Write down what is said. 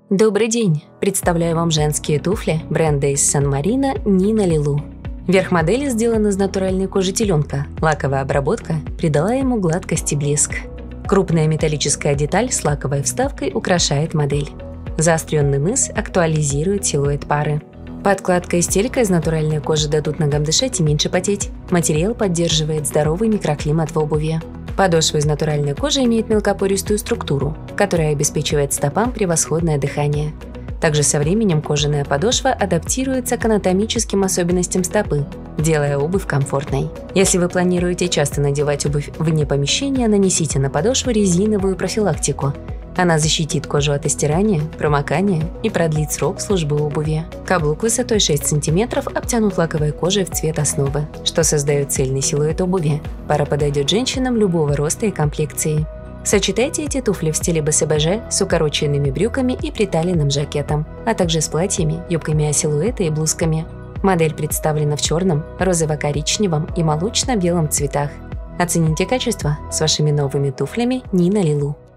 Добрый день! Представляю вам женские туфли бренда из Сан-Марино Nina Lilu. Верх модели сделан из натуральной кожи теленка. Лаковая обработка придала ему гладкость и блеск. Крупная металлическая деталь с лаковой вставкой украшает модель. Заостренный мыс актуализирует силуэт пары. Подкладка и стелька из натуральной кожи дадут ногам дышать и меньше потеть. Материал поддерживает здоровый микроклимат в обуви. Подошва из натуральной кожи имеет мелкопористую структуру, которая обеспечивает стопам превосходное дыхание. Также со временем кожаная подошва адаптируется к анатомическим особенностям стопы, делая обувь комфортной. Если вы планируете часто надевать обувь вне помещения, нанесите на подошву резиновую профилактику. Она защитит кожу от истирания, промокания и продлит срок службы обуви. Каблук высотой 6 см обтянут лаковой кожей в цвет основы, что создает цельный силуэт обуви. Пара подойдет женщинам любого роста и комплекции. Сочетайте эти туфли в стиле БСБЖ с укороченными брюками и приталенным жакетом, а также с платьями, юбками асилуэта и блузками. Модель представлена в черном, розово-коричневом и молочно-белом цветах. Оцените качество с вашими новыми туфлями Nina Lilu.